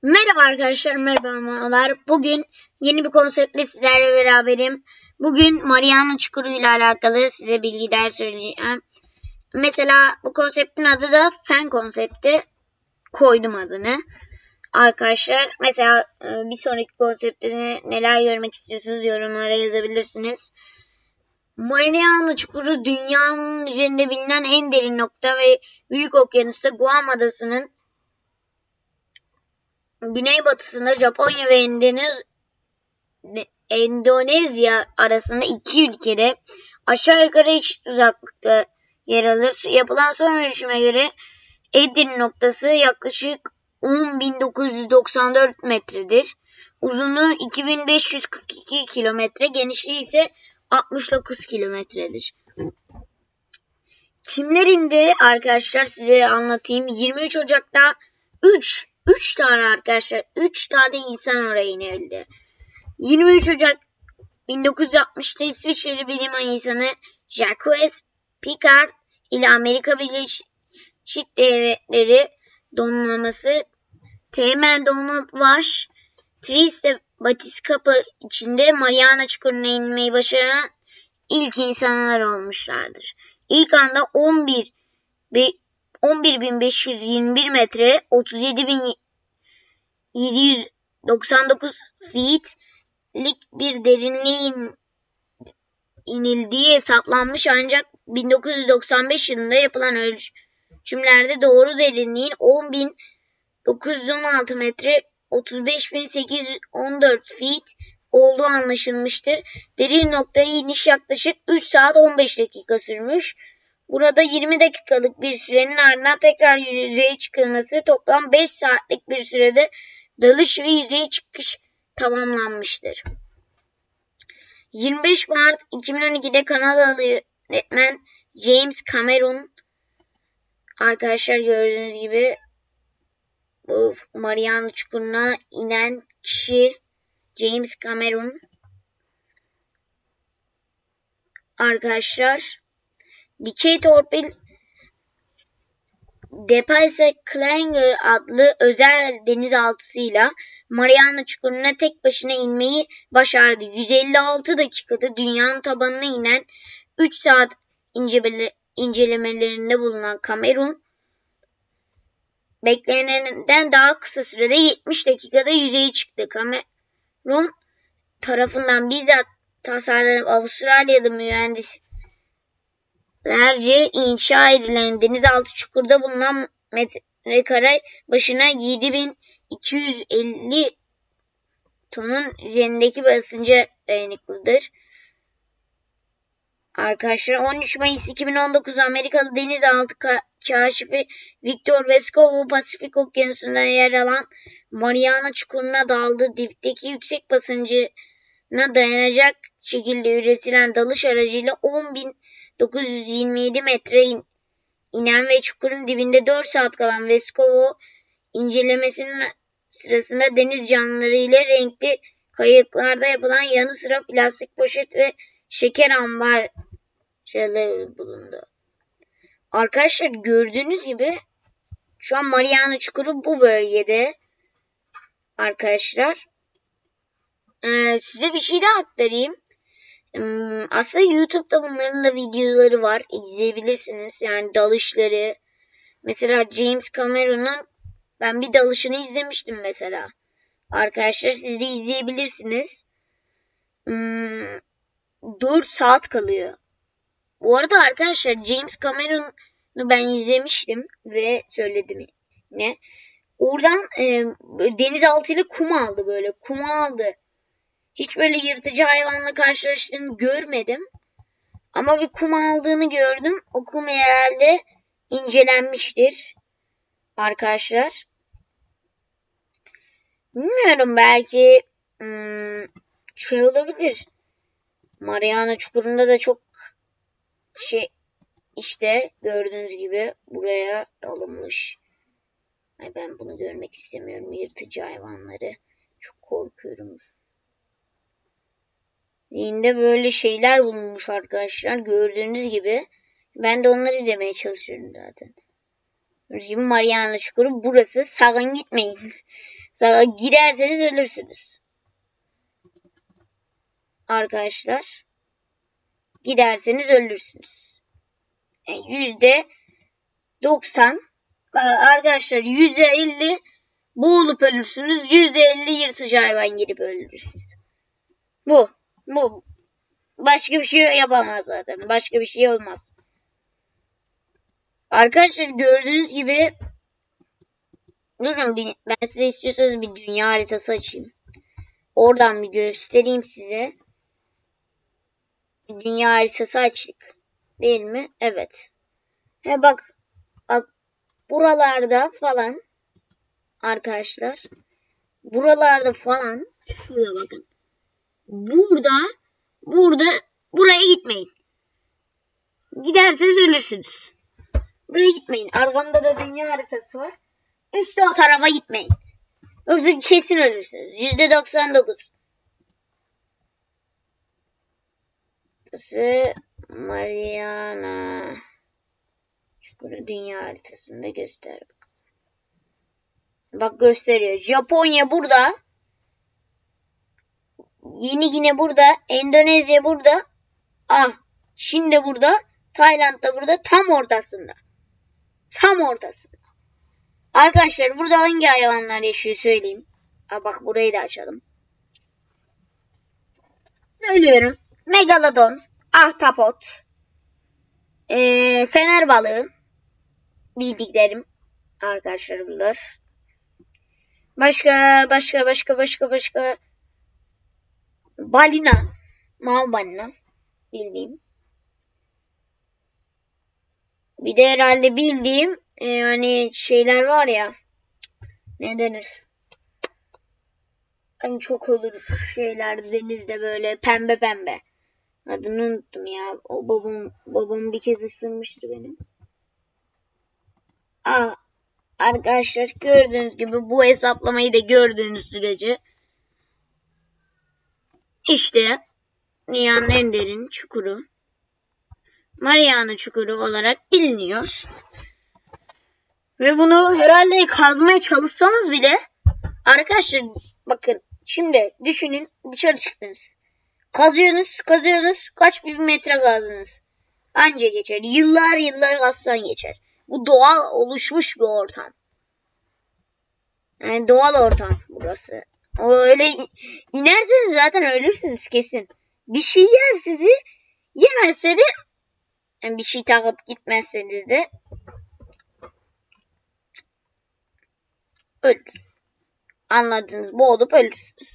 Merhaba arkadaşlar, merhabalar. Bugün yeni bir konseptle sizlerle beraberim. Bugün Mariana Çukuru ile alakalı size bilgiler söyleyeceğim. Mesela bu konseptin adı da fen konsepti. Koydum adını. Arkadaşlar mesela bir sonraki konseptte neler görmek istiyorsunuz yorumlara yazabilirsiniz. Mariana Çukuru dünyanın üzerinde bilinen en derin nokta ve Büyük Okyanus'ta Guam Adası'nın güneybatısında Japonya ve Endonezya arasında iki ülkede aşağı yukarı eşit uzaklıkta yer alır. Yapılan son ölçüme göre Edirne noktası yaklaşık 10.994 metredir. Uzunluğu 2542 kilometre, genişliği ise 69 kilometredir. Kimlerin de arkadaşlar size anlatayım. 23 Ocak'ta 3 tane arkadaşlar. 3 tane insan oraya inebildi. 23 Ocak 1960'ta İsviçreli bilim insanı Jacques Piccard ile Amerika Birleşik Devletleri donanması Teğmen Donald Wash, Triste Batiskapa içinde Mariana Çukuru'na inmeyi başaran ilk insanlar olmuşlardır. İlk anda 11.521 metre 37.799 feet'lik bir derinliğe inildiği hesaplanmış, ancak 1995 yılında yapılan ölçümlerde doğru derinliğin 10.916 metre 35.814 feet olduğu anlaşılmıştır. Derin noktaya iniş yaklaşık 3 saat 15 dakika sürmüş. Burada 20 dakikalık bir sürenin ardından tekrar yüzeye çıkılması, toplam 5 saatlik bir sürede dalış ve yüzeye çıkış tamamlanmıştır. 25 Mart 2012'de Kanadalı yönetmen James Cameron, arkadaşlar gördüğünüz gibi bu Mariana Çukuru'na inen kişi James Cameron. Arkadaşlar dikey torpil Depaysa Klenger adlı özel denizaltısıyla Mariana Çukuru'na tek başına inmeyi başardı. 156 dakikada dünyanın tabanına inen 3 saat incelemelerinde bulunan Cameron, beklenenden daha kısa sürede 70 dakikada yüzeye çıktı. Cameron tarafından bizzat tasarlanıp Avustralyalı mühendislerce inşa edilen denizaltı çukurda bulunan metrekare başına 7.250 tonun üzerindeki basınca dayanıklıdır. Arkadaşlar 13 Mayıs 2019'da Amerikalı denizaltı kaşifi Victor Vescovo Pasifik Okyanusu'nda yer alan Mariana Çukuru'na daldı. Dipteki yüksek basıncına dayanacak şekilde üretilen dalış aracıyla 10.927 metre inen ve çukurun dibinde 4 saat kalan Vescovo, incelemesinin sırasında deniz canlıları ile renkli kayıklarda yapılan yanı sıra plastik poşet ve şeker ambarları bulundu. Arkadaşlar gördüğünüz gibi şu an Mariana Çukuru bu bölgede. Arkadaşlar size bir şey daha aktarayım. Aslında YouTube'da bunların da videoları var. İzleyebilirsiniz. Yani dalışları. Mesela James Cameron'un ben bir dalışını izlemiştim mesela. Arkadaşlar siz de izleyebilirsiniz. 4 saat kalıyor. Bu arada arkadaşlar James Cameron'u ben izlemiştim ve söyledim yine. Oradan denizaltıyla kum aldı böyle. Kum aldı. Hiç böyle yırtıcı hayvanla karşılaştığını görmedim. Ama bir kum aldığını gördüm. O kum herhalde incelenmiştir. Arkadaşlar. Bilmiyorum, belki şey olabilir. Mariana Çukuru'nda da çok işte gördüğünüz gibi buraya alınmış. Ay, ben bunu görmek istemiyorum. Yırtıcı hayvanları. Çok korkuyorum. Yine böyle şeyler bulunmuş arkadaşlar. Gördüğünüz gibi. Ben de onları demeye çalışıyorum zaten. Gördüğünüz gibi Mariana Çukuru burası. Sakın gitmeyin. Giderseniz ölürsünüz. Arkadaşlar. Giderseniz ölürsünüz. %90. Arkadaşlar %50 boğulup ölürsünüz. %50 yırtıcı hayvan girip ölürsünüz. Bu. Başka bir şey yapamaz zaten. Başka bir şey olmaz. Arkadaşlar gördüğünüz gibi durun ben size istiyorsanız bir dünya haritası açayım. Oradan bir göstereyim size. Dünya haritası açtık. Değil mi? Evet. Bak buralarda falan arkadaşlar. Buralarda falan şuraya bakın. Buraya gitmeyin. Giderseniz ölürsünüz. Buraya gitmeyin. Arkamda da dünya haritası var. İşte o tarafa gitmeyin. Yoksa kesin ölürsünüz. %99. Mariana Çukuru dünya haritasında göster. Bak gösteriyor. Japonya burada. Yeni Gine burada. Endonezya burada. Çin de burada. Tayland da burada. Tam ortasında. Arkadaşlar burada hangi hayvanlar yaşıyor söyleyeyim. Bak burayı da açalım. Söylüyorum. Megalodon, ahtapot, fener balığı, bildiklerim arkadaşlar bunlar. Başka balina, mav balina bildiğim. Bir de herhalde bildiğim hani şeyler var ya, ne denir? Hani çok olur şeyler denizde böyle pembe. Adını unuttum ya. O babam bir kez ısırmıştı benim. Arkadaşlar gördüğünüz gibi bu hesaplamayı da gördüğünüz sürece işte dünyanın en derin çukuru Mariana Çukuru olarak biliniyor. Ve bunu herhalde kazmaya çalışsanız bile arkadaşlar bakın şimdi düşünün, dışarı çıktınız. Kazıyorsunuz kaç bin metre kazdınız. Anca geçer. Yıllar kazsan geçer. Bu doğal oluşmuş bir ortam. Yani doğal ortam burası. O öyle inerseniz zaten ölürsünüz kesin. Bir şey yer sizi, yemezse de yani bir şey takıp gitmezseniz de ölür. Anladınız, boğulup ölürsünüz.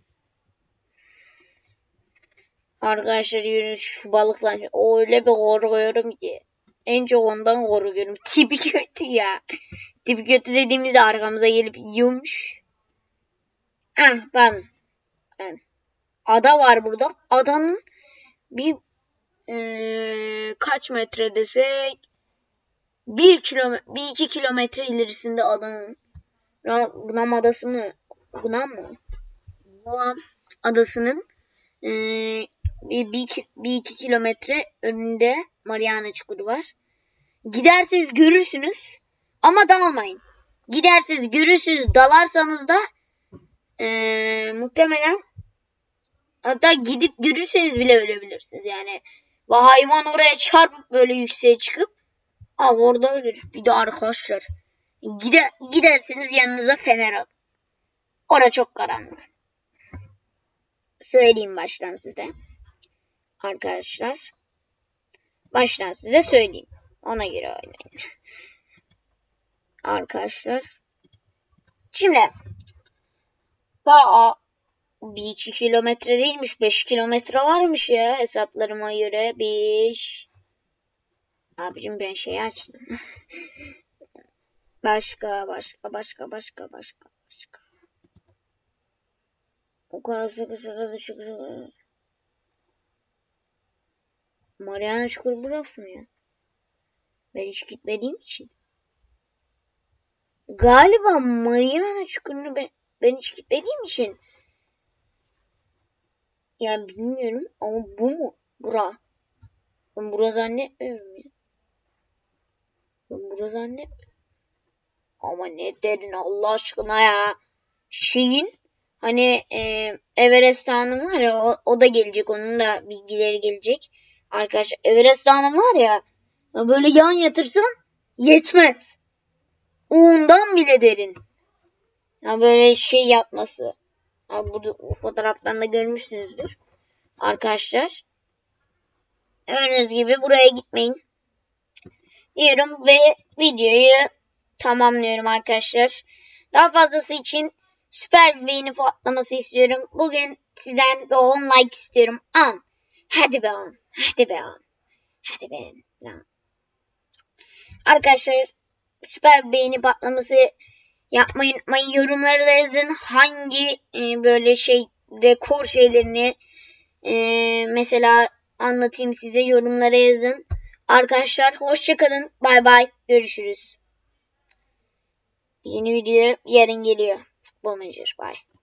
Arkadaşlar yürüyün şu balıkla öyle bir korkuyorum ki. En çok ondan korkuyorum. Tipi kötü ya. Tipi kötü dediğimizde arkamıza gelip yiyormuş. Ben. Ada var burada. Adanın bir kaç metre desek 1-2 kilometre ilerisinde adanın Guam adası mı? Guam mı? Guam adasının 1-2 kilometre önünde Mariana Çukuru var. Giderseniz görürsünüz ama dalmayın. Giderseniz görürsünüz, dalarsanız da muhtemelen hatta gidip görürseniz bile ölebilirsiniz. Yani hayvan oraya çarpıp böyle yükseğe çıkıp orada ölür. Bir de arkadaşlar gidersiniz yanınıza fener alın. Orası çok karanlık. Söyleyeyim baştan size. Arkadaşlar. Baştan size söyleyeyim. Ona göre oynayın. Arkadaşlar. Şimdi 1-2 kilometre değilmiş. 5 kilometre varmış ya hesaplarıma göre. 5. Abicim ben şey açtım. Başka. O kadar sıkı. Mariana Çukuru burası mı ya? Ben hiç gitmediğim için. Galiba Mariana Çukuru'nu ben hiç gitmediğim için. Yani bilmiyorum ama bu mu? Bura. Ben bura zannetmiyorum ya. Ama ne derin Allah aşkına ya. şeyin hani Everest Dağı'nın var ya o da gelecek. Onun da bilgileri gelecek. Arkadaşlar Everest Dağı'nın var ya böyle yan yatırsan yetmez. Ondan bile derin. Ya böyle şey yapması. Ya bu fotoğraftan da görmüşsünüzdür. Arkadaşlar. Gördüğünüz gibi buraya gitmeyin. Diyorum ve videoyu tamamlıyorum arkadaşlar. Daha fazlası için süper bir beğeni patlaması istiyorum. Bugün sizden bir 10 like istiyorum. 10. Hadi be 10. Hadi be 10. Hadi be 10. Arkadaşlar süper bir beğeni patlaması yapmayı unutmayın. Yorumlara da yazın. Hangi böyle rekor şeylerini mesela anlatayım size. Yorumlara yazın. Arkadaşlar hoşça kalın. Bay bay. Görüşürüz. Yeni video yarın geliyor. Futbol Manager. Bye.